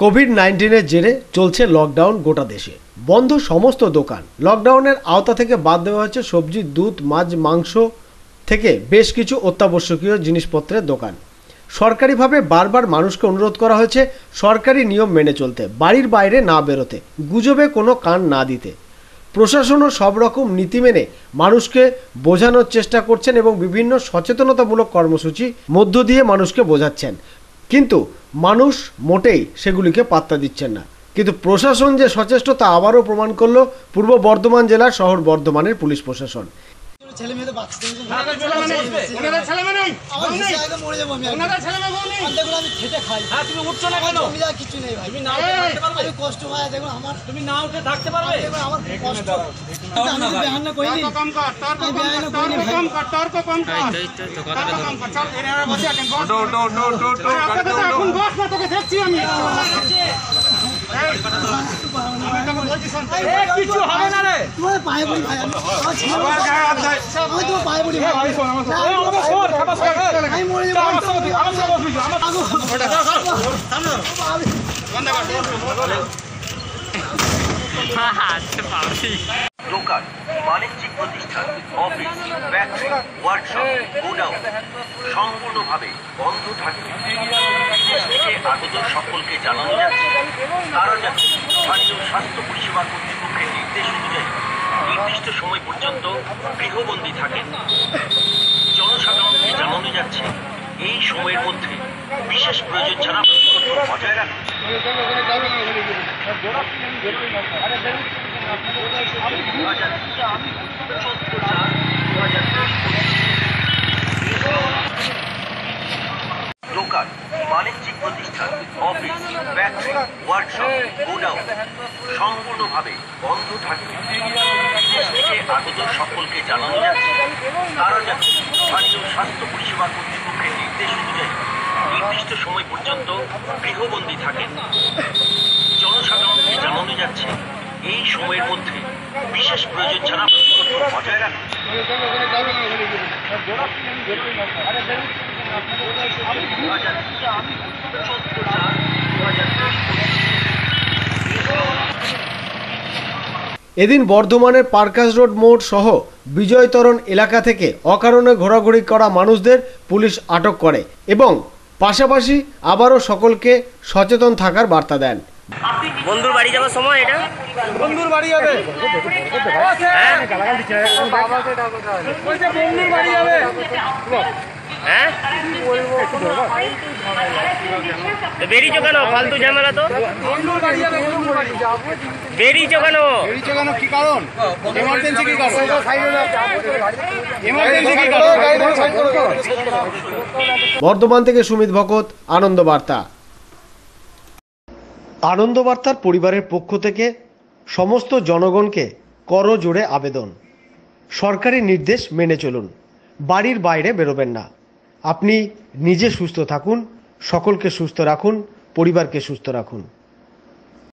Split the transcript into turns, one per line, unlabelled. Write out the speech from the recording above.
COVID-19 জেরে চলছে lockdown গোটা দেশে। বন্ধ সমস্ত দোকান। লকডাউনের আওতা থেকে বাদ দেওয়া হচ্ছে সবজি, দুধ, মাছ, মাংস থেকে বেশ কিছু অত্যাবশ্যকীয় জিনিসপত্রের দোকান। সরকারিভাবে বারবার মানুষকে অনুরোধ করা হয়েছে সরকারি নিয়ম মেনে চলতে, বাড়ির বাইরে না বেরোতে, গুজবে কোনো কান না দিতে। প্রশাসনও সব রকম নীতি মেনে মানুষকে বোঝানোর চেষ্টা করছেন এবং বিভিন্ন সচেতনতামূলক কর্মসূচি মধ্য দিয়ে মানুষকে বোঝাচ্ছেন, কিন্তু মানুষ মোটেই সেগুলিকে পাত্তা দিচ্ছেন না। কিন্তু প্রশাসন যে সচেষ্ট তা আবারও প্রমাণ করল পূর্ব বর্ধমান জেলার শহর বর্ধমানের পুলিশ প্রশাসন।
কিছু হবে না রে, তোমার পায়ে পড়ি ভাই, আমি মরে যাব।
দোকান, বাণিজ্যিক প্রতিষ্ঠান, অফিস, ফ্যাক্টরি, ওয়ার্কশপ, গোডাউন সম্পূর্ণভাবে বন্ধ থাকবে। বিদেশ থেকে আগত সকলকে জানানো যাচ্ছে তারা যেন স্থানীয় স্বাস্থ্য পরিষেবা কর্তৃপক্ষের নির্দেশ অনুযায়ী নির্দিষ্ট সময় পর্যন্ত গৃহবন্দী থাকেন। জনসাধারণকে জানানো যাচ্ছে এই সময়ের মধ্যে বিশেষ প্রয়োজন ছাড়া বজায় রাখুন। দোকান, বাণিজ্যিক প্রতিষ্ঠান, অফিস, ফ্যাক্টরি, ওয়ার্কশপ, গোডাউন সম্পূর্ণভাবে বন্ধ থাকবে। বিদেশ থেকে আগত সকলকে জানানো যাচ্ছে তারা যেন স্থানীয় স্বাস্থ্য পরিষেবা কর্তৃপক্ষের নির্দেশ অনুযায়ী নির্দিষ্ট সময় পর্যন্ত গৃহবন্দী থাকেন। জনসাধারণকে জানানো যাচ্ছে এই সময়ের মধ্যে বিশেষ প্রয়োজন ছাড়া বজায় রাখুন।
এদিন বর্ধমানের পার্কাস রোড মোড় সহ বিজয়তরণ এলাকা থেকে অকারণে ঘোরাঘুরি করা মানুষদের পুলিশ আটক করে এবং পাশাপাশি আবারও সকলকে সচেতন থাকার বার্তা দেন।
বন্ধুর বাড়ি যাওয়ার সময় এটা
বন্ধুর বাড়ি যাবে, বন্ধুর বাড়ি যাবে,
হ্যাঁ বেরিয়েছো কেন? ফালতু ঝামেলা তো। বেরিয়েছো কেন?
কি কারণ? এমার্জেন্সি কি কারণ?
বর্ধমান থেকে সুমিত ভকত, আনন্দ বার্তা। আনন্দ বার্তার পরিবারের পক্ষ থেকে সমস্ত জনগণকে করজোড়ে আবেদন, সরকারি নির্দেশ মেনে চলুন, বাড়ির বাইরে বেরোবেন না। আপনি নিজে সুস্থ থাকুন, সকলকে সুস্থ রাখুন, পরিবারকে সুস্থ রাখুন।